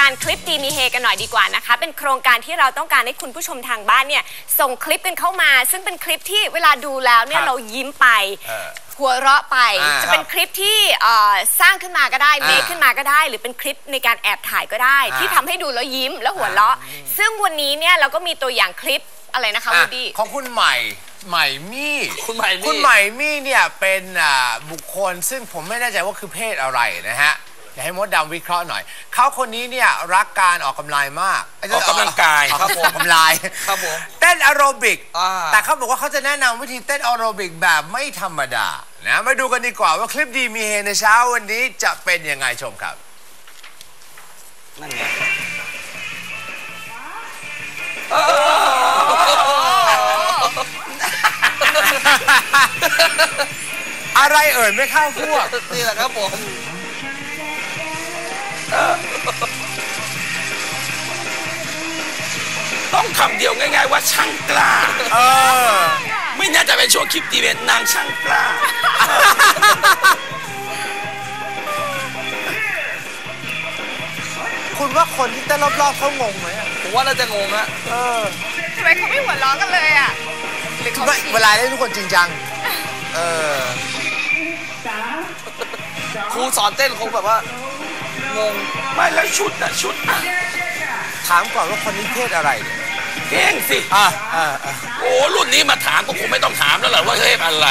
การคลิปดีมีเฮกันหน่อยดีกว่านะคะเป็นโครงการที่เราต้องการให้คุณผู้ชมทางบ้านเนี่ยส่งคลิปกันเข้ามาซึ่งเป็นคลิปที่เวลาดูแล้วเนี่ยเรายิ้มไปหัวเราะไปจะเป็นคลิปที่สร้างขึ้นมาก็ได้เมคขึ้นมาก็ได้หรือเป็นคลิปในการแอบถ่ายก็ได้ที่ทำให้ดูแล้วยิ้มแล้วหัวเราะซึ่งวันนี้เนี่ยเราก็มีตัวอย่างคลิปอะไรนะคะวูดดี้ของคุณใหม่มี่คุณใหม่มี่เนี่ยเป็นบุคคลซึ่งผมไม่แน่ใจว่าคือเพศอะไรนะฮะอยากให้มดดำวิเคราะห์หน่อยเขาคนนี้เนี่ยรักการออกกำลังมากออกกำลังกายครับผมออกกำลังครับผมเต้นแอโรบิกแต่เขาบอกว่าเขาจะแนะนำวิธีเต้นแอโรบิกแบบไม่ธรรมดานะมาดูกันดีกว่าว่าคลิปดีมีเฮในเช้าวันนี้จะเป็นยังไงชมครับนั่นไงอะไรเอ่ยไม่เข้าพวกนี่แหละครับผมต้องคำเดียวง่ายๆว่าช่างกล้าไม่น่าจะเป็นช่วงคลิปดีเป็นนางช่างกล้าคุณว่าคนที่เต้นรอบๆเขางงไหมผมว่าน่าจะงงนะทำไมเขาไม่หัวเราะกันเลยอ่ะหรือเขาเวลาเล่นทุกคนจริงจังครูสอนเต้นคงแบบว่างงไม่แล้วชุดถามก่อนว่าคนนี้เพศอะไรเนี่ยเก่งสิโอ้รุ่นนี้มาถามก็คงไม่ต้องถามแล้วแหละว่าเพศอะไร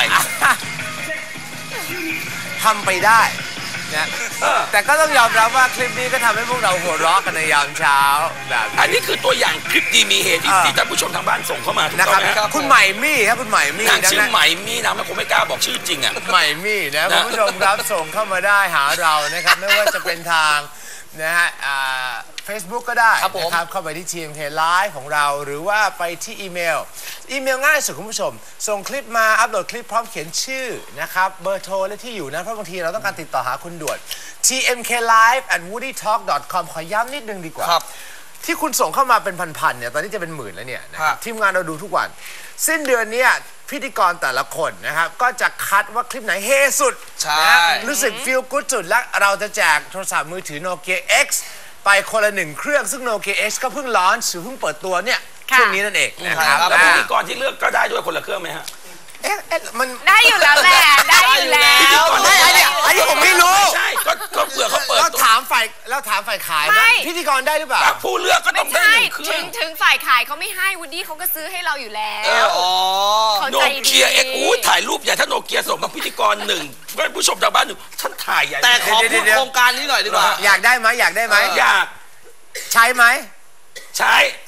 ทำไปได้นะแต่ก็ต้องยอมรับว่าคลิปนี้ก็ทำให้พวกเราหัวเราะกันในยามเช้าแบบอันนี้คือตัวอย่างคลิปดีมีเหตุที่ท่านผู้ชมทางบ้านส่งเข้ามานะครับคุณใหม่มี่ครับคุณใหม่มี่นางชื่อใหม่มี่นะมันคงไม่กล้าบอกชื่อจริงอ่ะใหม่มี่นะคุณผู้ชมครับส่งเข้ามาได้หาเรานะครับไม่ว่าจะเป็นทางนะฮะFacebook ก็ได้นะครับเข้าไปที่ TMK Live ของเราหรือว่าไปที่อีเมลง่ายสุดคุณผู้ชมส่งคลิปมาอัปโหลดคลิปพร้อมเขียนชื่อนะครับเบอร์โทรและที่อยู่นะเพราะบางทีเราต้องการติดต่อหาคุณด่วน tmklive@woodytalk.com ขอย้ำนิดนึงดีกว่าที่คุณส่งเข้ามาเป็นพันๆเนี่ยตอนนี้จะเป็นหมื่นแล้วเนี่ยนะครับทีมงานเราดูทุกวันสิ้นเดือนนี้พิธีกรแต่ละคนนะครับก็จะคัดว่าคลิปไหนเฮสุดนะรู้สึกฟีลกู๊ดสุดและเราจะแจกโทรศัพท์มือถือ Nokia X ไปคนละ1 เครื่องซึ่ง Nokia X ก็เพิ่งลอนช์เพิ่งเปิดตัวเนี่ยช่วงนี้นั่นเองนะครับแล้วพิธีกรที่เลือกก็ได้ด้วยคนละเครื่องไหมฮะมันได้อยู่แล้วแหละได้อยู่แล้วอันนี้ผมไม่รู้ใช่ก็เผื่อเขาเปิดเราถามฝ่ายขายว่าพิธีกรได้หรือเปล่าผู้เลือกก็ต้องได้1 เครื่องถึงฝ่ายขายเขาไม่ให้วูดดี้เขาก็ซื้อให้เราอยู่แล้วโนเกียเอ็กถ่ายรูปใหญ่ถ้าโนเกียส่งมาพิธีกร1ก็ผู้ชมทางบ้าน1ฉันถ่ายใหญ่แต่ขอพูดโครงการนี้หน่อยดีกว่าอยากได้ไหมอยากอยากใช้ไหมใช้